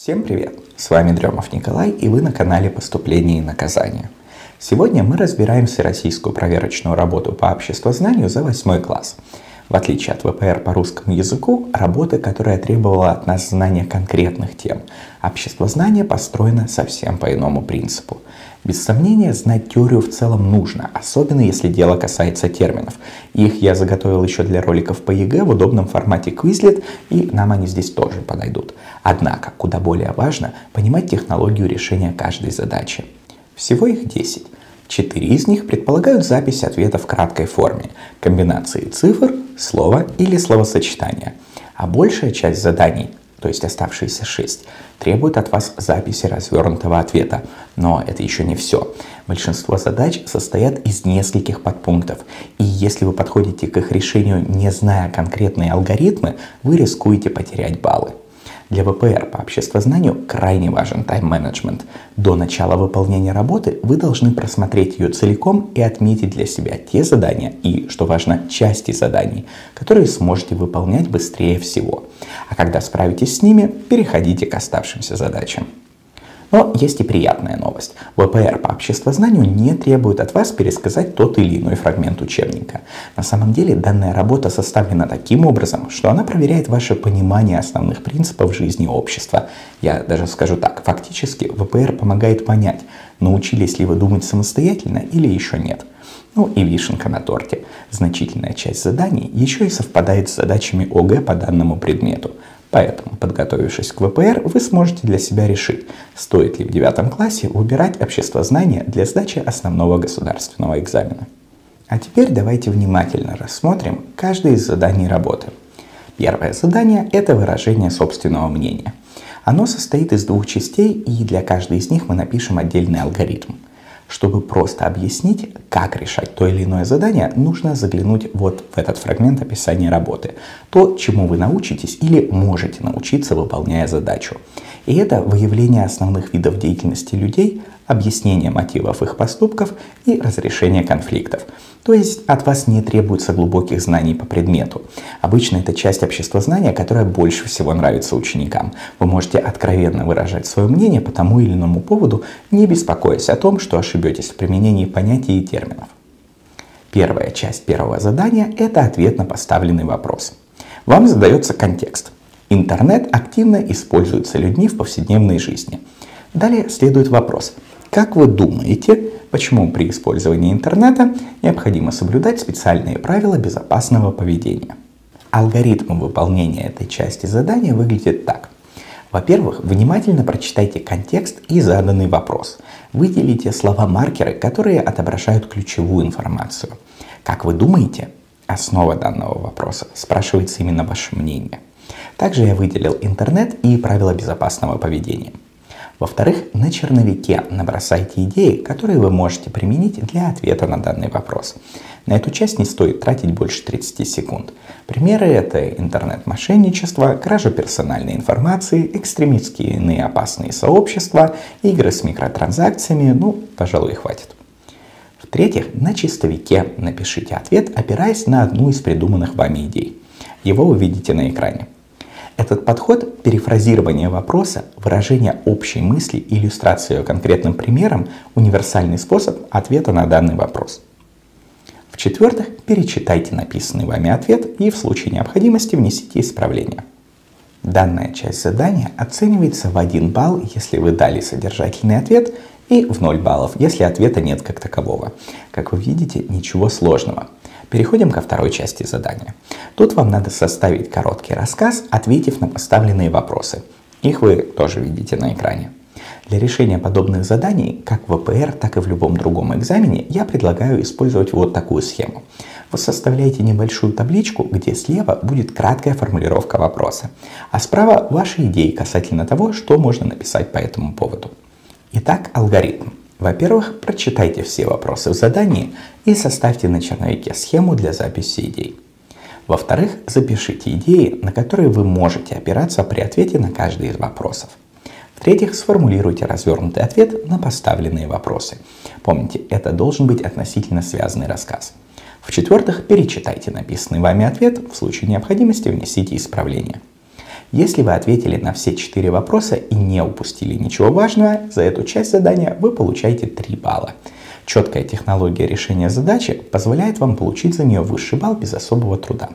Всем привет! С вами Дремов Николай, и вы на канале «Поступление и наказание». Сегодня мы разбираем всероссийскую проверочную работу по обществознанию за 8 класс. В отличие от ВПР по русскому языку, работа, которая требовала от нас знания конкретных тем, обществознание построено совсем по иному принципу. Без сомнения, знать теорию в целом нужно, особенно если дело касается терминов. Их я заготовил еще для роликов по ЕГЭ в удобном формате Quizlet, и нам они здесь тоже подойдут. Однако, куда более важно понимать технологию решения каждой задачи. Всего их 10. 4 из них предполагают запись ответа в краткой форме, комбинации цифр, слова или словосочетания. А большая часть заданий, то есть оставшиеся 6, требует от вас записи развернутого ответа. Но это еще не все. Большинство задач состоят из нескольких подпунктов. И если вы подходите к их решению, не зная конкретные алгоритмы, вы рискуете потерять баллы. Для ВПР по обществознанию крайне важен тайм-менеджмент. До начала выполнения работы вы должны просмотреть ее целиком и отметить для себя те задания и, что важно, части заданий, которые сможете выполнять быстрее всего. А когда справитесь с ними, переходите к оставшимся задачам. Но есть и приятная новость. ВПР по обществознанию не требует от вас пересказать тот или иной фрагмент учебника. На самом деле данная работа составлена таким образом, что она проверяет ваше понимание основных принципов жизни общества. Я даже скажу так, фактически ВПР помогает понять, научились ли вы думать самостоятельно или еще нет. Ну и вишенка на торте. Значительная часть заданий еще и совпадает с задачами ОГЭ по данному предмету. Поэтому, подготовившись к ВПР, вы сможете для себя решить, стоит ли в 9 классе выбирать обществознание для сдачи основного государственного экзамена. А теперь давайте внимательно рассмотрим каждое из заданий работы. Первое задание – это выражение собственного мнения. Оно состоит из 2 частей, и для каждой из них мы напишем отдельный алгоритм. Чтобы просто объяснить, как решать то или иное задание, нужно заглянуть вот в этот фрагмент описания работы. То, чему вы научитесь или можете научиться, выполняя задачу. И это выявление основных видов деятельности людей, объяснение мотивов их поступков и разрешение конфликтов. То есть от вас не требуется глубоких знаний по предмету. Обычно это часть обществознания, которая больше всего нравится ученикам. Вы можете откровенно выражать свое мнение по тому или иному поводу, не беспокоясь о том, что ошибетесь в применении понятий и терминов. Первая часть первого задания – это ответ на поставленный вопрос. Вам задается контекст. Интернет активно используется людьми в повседневной жизни. Далее следует вопрос. Как вы думаете, почему при использовании интернета необходимо соблюдать специальные правила безопасного поведения? Алгоритм выполнения этой части задания выглядит так. Во-первых, внимательно прочитайте контекст и заданный вопрос. Выделите слова-маркеры, которые отображают ключевую информацию. Как вы думаете? Основа данного вопроса. Спрашивается именно ваше мнение. Также я выделил интернет и правила безопасного поведения. Во-вторых, на черновике набросайте идеи, которые вы можете применить для ответа на данный вопрос. На эту часть не стоит тратить больше 30 секунд. Примеры – это интернет-мошенничество, кража персональной информации, экстремистские и иные опасные сообщества, игры с микротранзакциями, пожалуй, хватит. В-третьих, на чистовике напишите ответ, опираясь на одну из придуманных вами идей. Его вы видите на экране. Этот подход, перефразирование вопроса, выражение общей мысли, иллюстрация ее конкретным примером – универсальный способ ответа на данный вопрос. В-четвертых, перечитайте написанный вами ответ и в случае необходимости внесите исправления. Данная часть задания оценивается в 1 балл, если вы дали содержательный ответ, и в 0 баллов, если ответа нет как такового. Как вы видите, ничего сложного. Переходим ко второй части задания. Тут вам надо составить короткий рассказ, ответив на поставленные вопросы. Их вы тоже видите на экране. Для решения подобных заданий, как в ВПР, так и в любом другом экзамене, я предлагаю использовать вот такую схему. Вы составляете небольшую табличку, где слева будет краткая формулировка вопроса, а справа ваши идеи касательно того, что можно написать по этому поводу. Итак, алгоритм. Во-первых, прочитайте все вопросы в задании и составьте на черновике схему для записи идей. Во-вторых, запишите идеи, на которые вы можете опираться при ответе на каждый из вопросов. В-третьих, сформулируйте развернутый ответ на поставленные вопросы. Помните, это должен быть относительно связанный рассказ. В-четвертых, перечитайте написанный вами ответ, в случае необходимости внесите исправления. Если вы ответили на все 4 вопроса и не упустили ничего важного, за эту часть задания вы получаете 3 балла. Четкая технология решения задачи позволяет вам получить за нее высший балл без особого труда.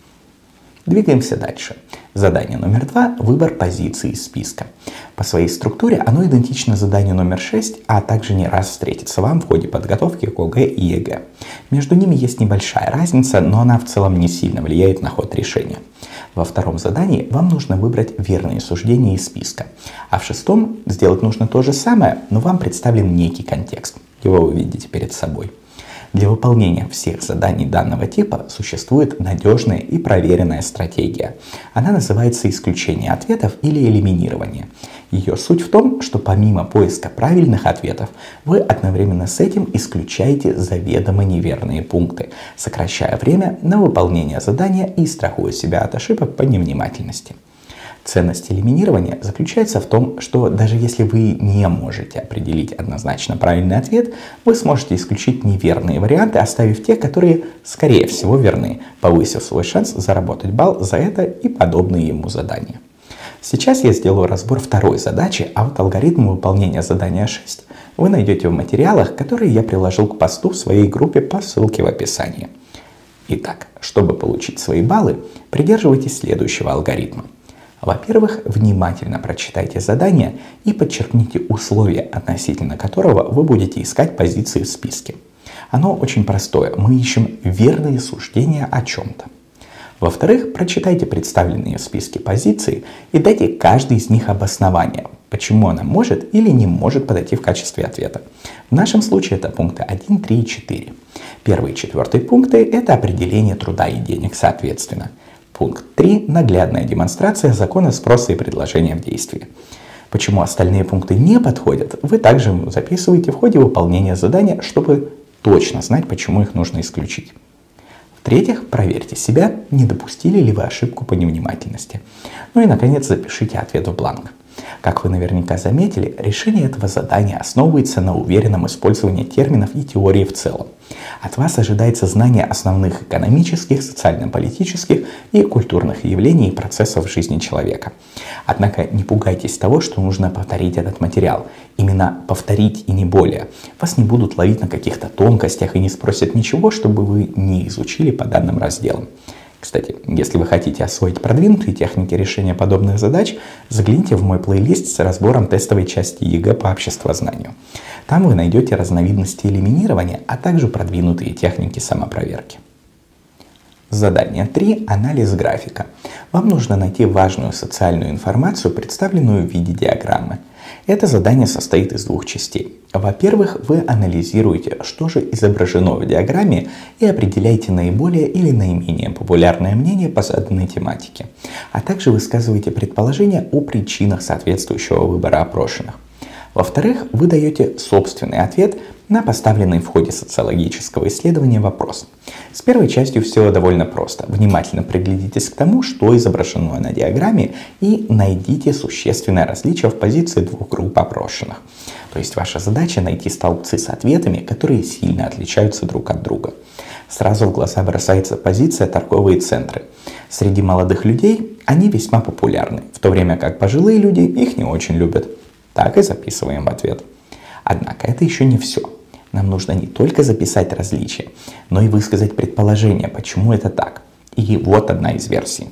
Двигаемся дальше. Задание номер 2 – выбор позиции из списка. По своей структуре оно идентично заданию номер 6, а также не раз встретится вам в ходе подготовки к ОГЭ и ЕГЭ. Между ними есть небольшая разница, но она в целом не сильно влияет на ход решения. Во втором задании вам нужно выбрать верные суждения из списка, а в шестом сделать нужно то же самое, но вам представлен некий контекст. Его вы видите перед собой. Для выполнения всех заданий данного типа существует надежная и проверенная стратегия. Она называется исключение ответов или элиминирование. Ее суть в том, что помимо поиска правильных ответов, вы одновременно с этим исключаете заведомо неверные пункты, сокращая время на выполнение задания и страхуя себя от ошибок по невнимательности. Ценность элиминирования заключается в том, что даже если вы не можете определить однозначно правильный ответ, вы сможете исключить неверные варианты, оставив те, которые, скорее всего, верны, повысив свой шанс заработать балл за это и подобные ему задания. Сейчас я сделаю разбор второй задачи, а вот алгоритм выполнения задания 6 вы найдете в материалах, которые я приложил к посту в своей группе по ссылке в описании. Итак, чтобы получить свои баллы, придерживайтесь следующего алгоритма. Во-первых, внимательно прочитайте задание и подчеркните условия, относительно которого вы будете искать позиции в списке. Оно очень простое. Мы ищем верные суждения о чем-то. Во-вторых, прочитайте представленные в списке позиции и дайте каждой из них обоснование, почему она может или не может подойти в качестве ответа. В нашем случае это пункты 1, 3 и 4. Первый и четвертый пункты – это определение труда и денег соответственно. Пункт 3 – наглядная демонстрация закона спроса и предложения в действии. Почему остальные пункты не подходят, вы также записываете в ходе выполнения задания, чтобы точно знать, почему их нужно исключить. В-третьих, проверьте себя, не допустили ли вы ошибку по невнимательности. Ну и, наконец, запишите ответ в бланк. Как вы наверняка заметили, решение этого задания основывается на уверенном использовании терминов и теории в целом. От вас ожидается знание основных экономических, социально-политических и культурных явлений и процессов в жизни человека. Однако не пугайтесь того, что нужно повторить этот материал. Именно повторить и не более. Вас не будут ловить на каких-то тонкостях и не спросят ничего, чтобы вы не изучили по данным разделам. Кстати, если вы хотите освоить продвинутые техники решения подобных задач, загляните в мой плейлист с разбором тестовой части ЕГЭ по обществознанию. Там вы найдете разновидности элиминирования, а также продвинутые техники самопроверки. Задание 3. Анализ графика. Вам нужно найти важную социальную информацию, представленную в виде диаграммы. Это задание состоит из двух частей. Во-первых, вы анализируете, что же изображено в диаграмме, и определяете наиболее или наименее популярное мнение по заданной тематике. А также высказываете предположения о причинах соответствующего выбора опрошенных. Во-вторых, вы даете собственный ответ на поставленный в ходе социологического исследования вопрос. С первой частью все довольно просто. Внимательно приглядитесь к тому, что изображено на диаграмме, и найдите существенное различие в позиции двух групп опрошенных. То есть ваша задача найти столбцы с ответами, которые сильно отличаются друг от друга. Сразу в глаза бросается позиция торговые центры. Среди молодых людей они весьма популярны, в то время как пожилые люди их не очень любят. Так и записываем в ответ. Однако это еще не все. Нам нужно не только записать различия, но и высказать предположение, почему это так. И вот одна из версий.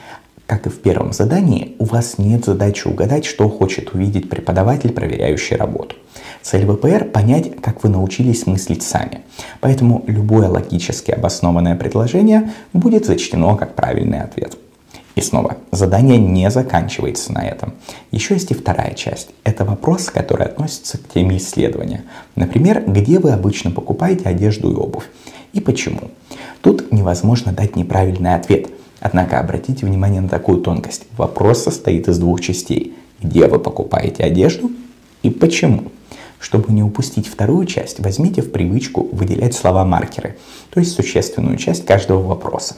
Как и в первом задании, у вас нет задачи угадать, что хочет увидеть преподаватель, проверяющий работу. Цель ВПР – понять, как вы научились мыслить сами. Поэтому любое логически обоснованное предложение будет зачтено как правильный ответ. И снова, задание не заканчивается на этом. Еще есть и вторая часть. Это вопрос, который относится к теме исследования. Например, где вы обычно покупаете одежду и обувь? И почему? Тут невозможно дать неправильный ответ. Однако обратите внимание на такую тонкость. Вопрос состоит из двух частей. Где вы покупаете одежду и почему? Чтобы не упустить вторую часть, возьмите в привычку выделять слова-маркеры, то есть существенную часть каждого вопроса.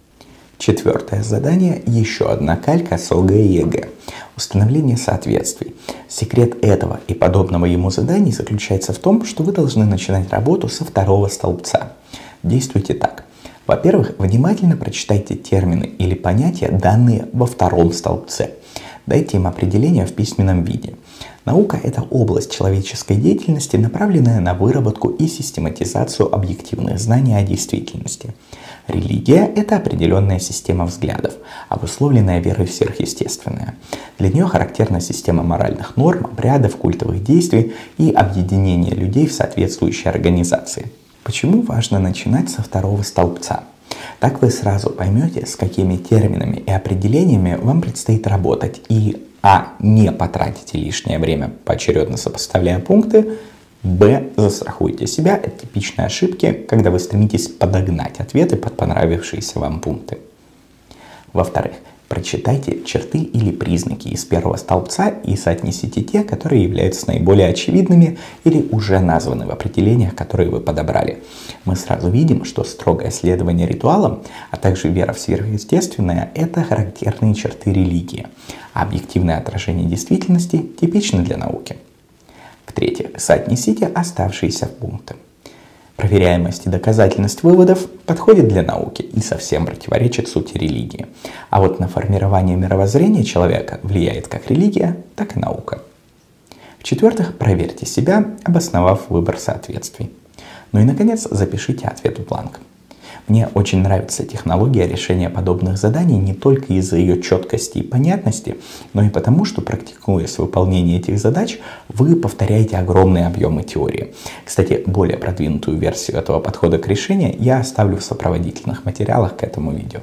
Четвертое задание – еще одна калька с ОГЭ и ЕГЭ. Установление соответствий. Секрет этого и подобного ему заданий заключается в том, что вы должны начинать работу со второго столбца. Действуйте так. Во-первых, внимательно прочитайте термины или понятия, данные во втором столбце. Дайте им определение в письменном виде. Наука – это область человеческой деятельности, направленная на выработку и систематизацию объективных знаний о действительности. Религия – это определенная система взглядов, обусловленная верой в сверхъестественное. Для нее характерна система моральных норм, обрядов, культовых действий и объединения людей в соответствующие организации. Почему важно начинать со второго столбца? Так вы сразу поймете, с какими терминами и определениями вам предстоит работать, и не потратите лишнее время, поочередно сопоставляя пункты, застрахуйте себя от типичной ошибки, когда вы стремитесь подогнать ответы под понравившиеся вам пункты. Во-вторых, прочитайте черты или признаки из первого столбца и соотнесите те, которые являются наиболее очевидными или уже названы в определениях, которые вы подобрали. Мы сразу видим, что строгое следование ритуалам, а также вера в сверхъестественное – это характерные черты религии, а объективное отражение действительности типично для науки. В-третьих, соотнесите оставшиеся пункты. Проверяемость и доказательность выводов подходит для науки и совсем противоречит сути религии. А вот на формирование мировоззрения человека влияет как религия, так и наука. В-четвертых, проверьте себя, обосновав выбор соответствий. Ну и, наконец, запишите ответ в бланк. Мне очень нравится технология решения подобных заданий не только из-за ее четкости и понятности, но и потому, что, практикуясь выполнение этих задач, вы повторяете огромные объемы теории. Кстати, более продвинутую версию этого подхода к решению я оставлю в сопроводительных материалах к этому видео.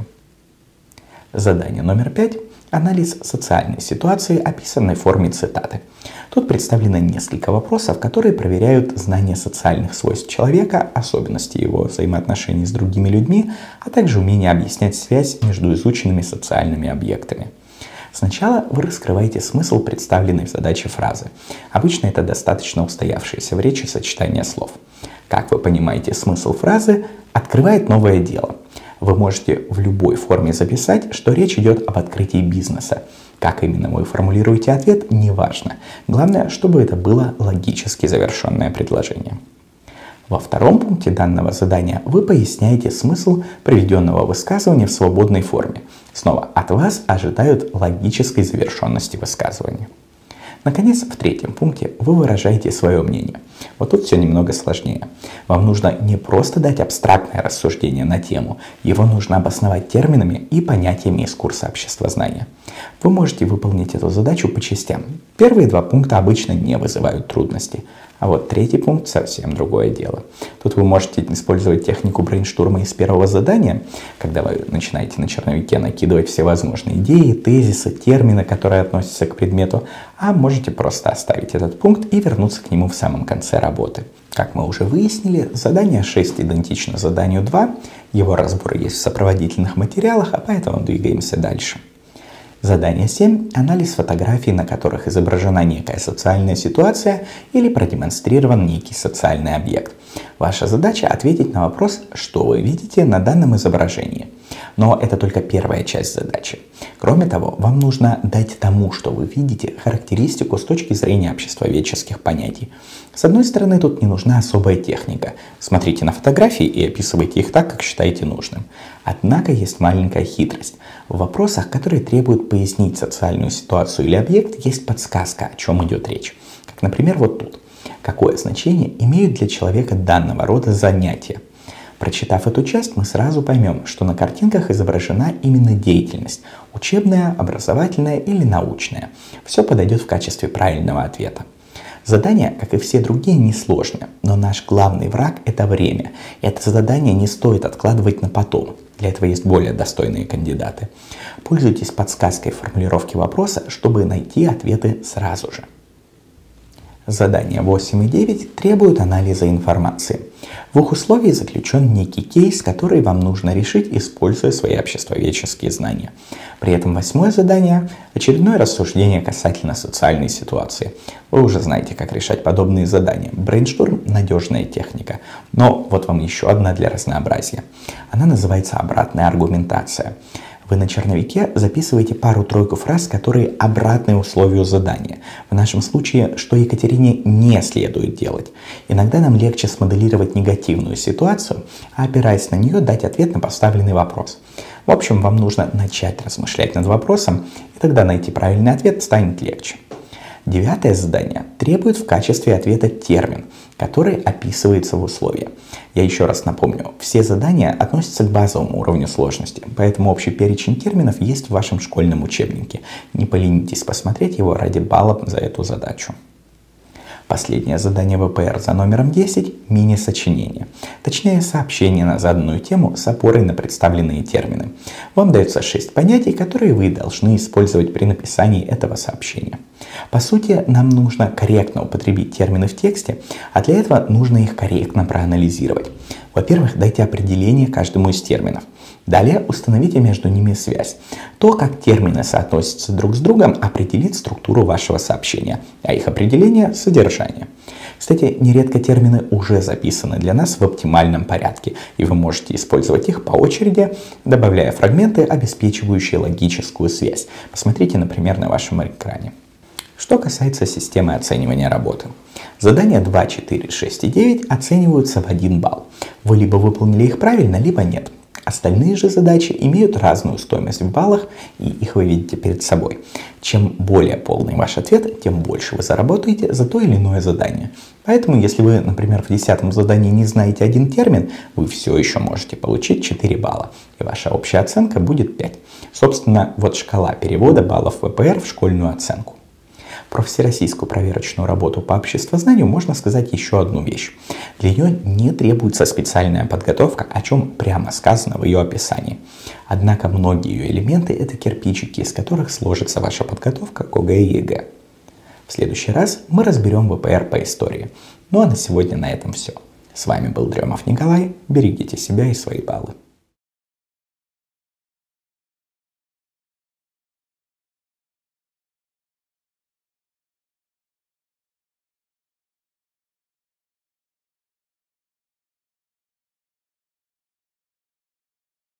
Задание номер 5. Анализ социальной ситуации, описанной в форме цитаты. Тут представлено несколько вопросов, которые проверяют знание социальных свойств человека, особенности его взаимоотношений с другими людьми, а также умение объяснять связь между изученными социальными объектами. Сначала вы раскрываете смысл представленной в задаче фразы. Обычно это достаточно устоявшееся в речи сочетание слов. Как вы понимаете смысл фразы, открывает новое дело. Вы можете в любой форме записать, что речь идет об открытии бизнеса. Как именно вы формулируете ответ, неважно. Главное, чтобы это было логически завершенное предложение. Во втором пункте данного задания вы поясняете смысл приведенного высказывания в свободной форме. Снова, от вас ожидают логической завершенности высказывания. Наконец, в третьем пункте вы выражаете свое мнение. Вот тут все немного сложнее. Вам нужно не просто дать абстрактное рассуждение на тему, его нужно обосновать терминами и понятиями из курса обществознания. Вы можете выполнить эту задачу по частям. Первые два пункта обычно не вызывают трудностей, а вот третий пункт совсем другое дело. Тут вы можете использовать технику брейнштурма из первого задания, когда вы начинаете на черновике накидывать всевозможные идеи, тезисы, термины, которые относятся к предмету, а можете просто оставить этот пункт и вернуться к нему в самом конце работы. Как мы уже выяснили, задание 6 идентично заданию 2, его разбор есть в сопроводительных материалах, а поэтому двигаемся дальше. Задание 7. Анализ фотографий, на которых изображена некая социальная ситуация или продемонстрирован некий социальный объект. Ваша задача ответить на вопрос, что вы видите на данном изображении. Но это только первая часть задачи. Кроме того, вам нужно дать тому, что вы видите, характеристику с точки зрения обществоведческих понятий. С одной стороны, тут не нужна особая техника. Смотрите на фотографии и описывайте их так, как считаете нужным. Однако есть маленькая хитрость. В вопросах, которые требуют пояснить социальную ситуацию или объект, есть подсказка, о чем идет речь. Как, например, вот тут. Какое значение имеют для человека данного рода занятия? Прочитав эту часть, мы сразу поймем, что на картинках изображена именно деятельность – учебная, образовательная или научная. Все подойдет в качестве правильного ответа. Задание, как и все другие, несложное, но наш главный враг – это время. И это задание не стоит откладывать на потом. Для этого есть более достойные кандидаты. Пользуйтесь подсказкой в формулировке вопроса, чтобы найти ответы сразу же. Задания 8 и 9 требуют анализа информации. В их условии заключен некий кейс, который вам нужно решить, используя свои обществоведческие знания. При этом 8 задание – очередное рассуждение касательно социальной ситуации. Вы уже знаете, как решать подобные задания. Брейншторм – надежная техника. Но вот вам еще одна для разнообразия. Она называется обратная аргументация. Вы на черновике записываете пару-тройку фраз, которые обратны условию задания. В нашем случае, что Екатерине не следует делать. Иногда нам легче смоделировать негативную ситуацию, а опираясь на нее, дать ответ на поставленный вопрос. В общем, вам нужно начать размышлять над вопросом, и тогда найти правильный ответ станет легче. 9 задание требует в качестве ответа термин, который описывается в условии. Я еще раз напомню, все задания относятся к базовому уровню сложности, поэтому общий перечень терминов есть в вашем школьном учебнике. Не поленитесь посмотреть его ради баллов за эту задачу. Последнее задание ВПР за номером 10 – мини-сочинение. Точнее, сообщение на заданную тему с опорой на представленные термины. Вам дается 6 понятий, которые вы должны использовать при написании этого сообщения. По сути, нам нужно корректно употребить термины в тексте, а для этого нужно их корректно проанализировать. Во-первых, дайте определение каждому из терминов. Далее установите между ними связь. То, как термины соотносятся друг с другом, определит структуру вашего сообщения, а их определение – содержание. Кстати, нередко термины уже записаны для нас в оптимальном порядке, и вы можете использовать их по очереди, добавляя фрагменты, обеспечивающие логическую связь. Посмотрите, например, на вашем экране. Что касается системы оценивания работы. Задания 2, 4, 6 и 9 оцениваются в 1 балл. Вы либо выполнили их правильно, либо нет. Остальные же задачи имеют разную стоимость в баллах, и их вы видите перед собой. Чем более полный ваш ответ, тем больше вы заработаете за то или иное задание. Поэтому, если вы, например, в 10 задании не знаете один термин, вы все еще можете получить 4 балла, и ваша общая оценка будет 5. Собственно, вот шкала перевода баллов ВПР в школьную оценку. Про всероссийскую проверочную работу по обществознанию можно сказать еще одну вещь. Для нее не требуется специальная подготовка, о чем прямо сказано в ее описании. Однако многие ее элементы – это кирпичики, из которых сложится ваша подготовка к ОГЭ и ЕГЭ. В следующий раз мы разберем ВПР по истории. Ну а на сегодня на этом все. С вами был Дремов Николай. Берегите себя и свои баллы.